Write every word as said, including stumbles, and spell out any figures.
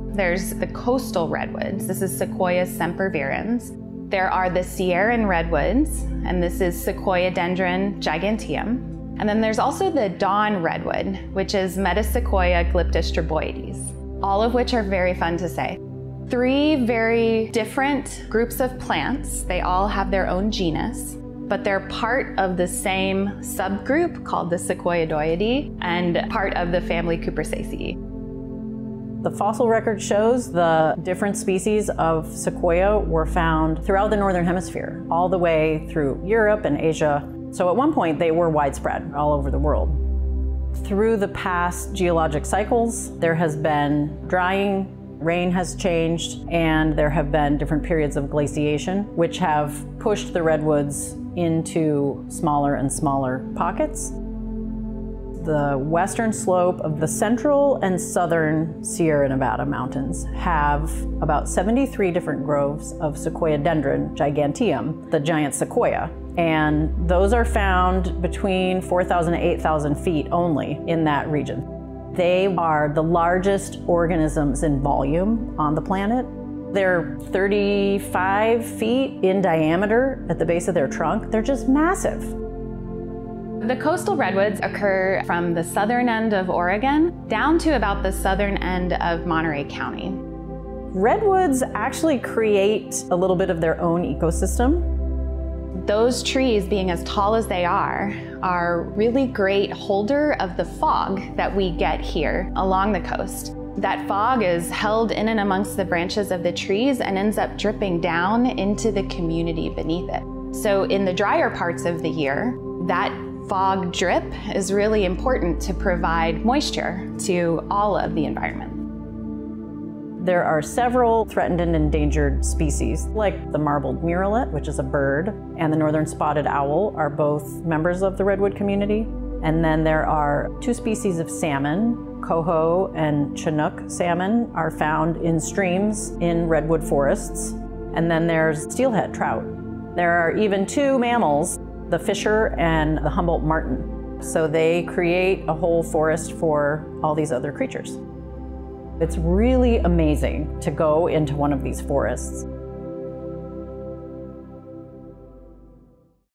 There's the coastal redwoods. This is Sequoia sempervirens. There are the Sierran redwoods, and this is Sequoia giganteum. And then there's also the dawn redwood, which is Metasequoia glyptostroboides, all of which are very fun to say. Three very different groups of plants. They all have their own genus, but they're part of the same subgroup called the Sequoiadoideae and part of the family Cupressaceae. The fossil record shows the different species of sequoia were found throughout the northern hemisphere, all the way through Europe and Asia. So at one point they were widespread all over the world. Through the past geologic cycles, there has been drying, rain has changed, and there have been different periods of glaciation, which have pushed the redwoods into smaller and smaller pockets. The western slope of the central and southern Sierra Nevada mountains have about seventy-three different groves of Sequoia giganteum, the giant sequoia. And those are found between four thousand and eight thousand feet only in that region. They are the largest organisms in volume on the planet. They're thirty-five feet in diameter at the base of their trunk. They're just massive. The coastal redwoods occur from the southern end of Oregon down to about the southern end of Monterey County. Redwoods actually create a little bit of their own ecosystem. Those trees, being as tall as they are, are really great holder of the fog that we get here along the coast. That fog is held in and amongst the branches of the trees and ends up dripping down into the community beneath it. So in the drier parts of the year, that fog drip is really important to provide moisture to all of the environment. There are several threatened and endangered species, like the marbled murrelet, which is a bird, and the northern spotted owl are both members of the redwood community. And then there are two species of salmon, coho and chinook salmon, are found in streams in redwood forests. And then there's steelhead trout. There are even two mammals, the fisher and the Humboldt martin. So they create a whole forest for all these other creatures. It's really amazing to go into one of these forests